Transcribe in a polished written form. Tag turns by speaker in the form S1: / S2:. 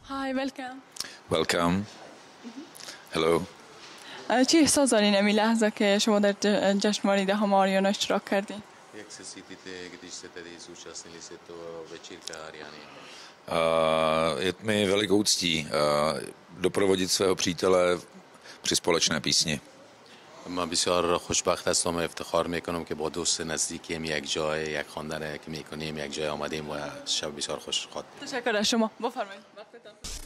S1: Hi, welcome.
S2: Welcome. Hello.
S1: چی احساس دارین امی لحظه که شما در جشنواره ده ماریانا اشتراک کردین؟
S2: Je mi velikou ctí doprovodit svého přítele při společné písni.
S3: من بسیار خوشبخت هستم و افتخار میکنم که با دوست نزدیکیم یک جای یک خواندن که میکنیم یک جای آمدیم و شب بسیار خوش خواهد.
S1: تشکر از شما. بفرمایید.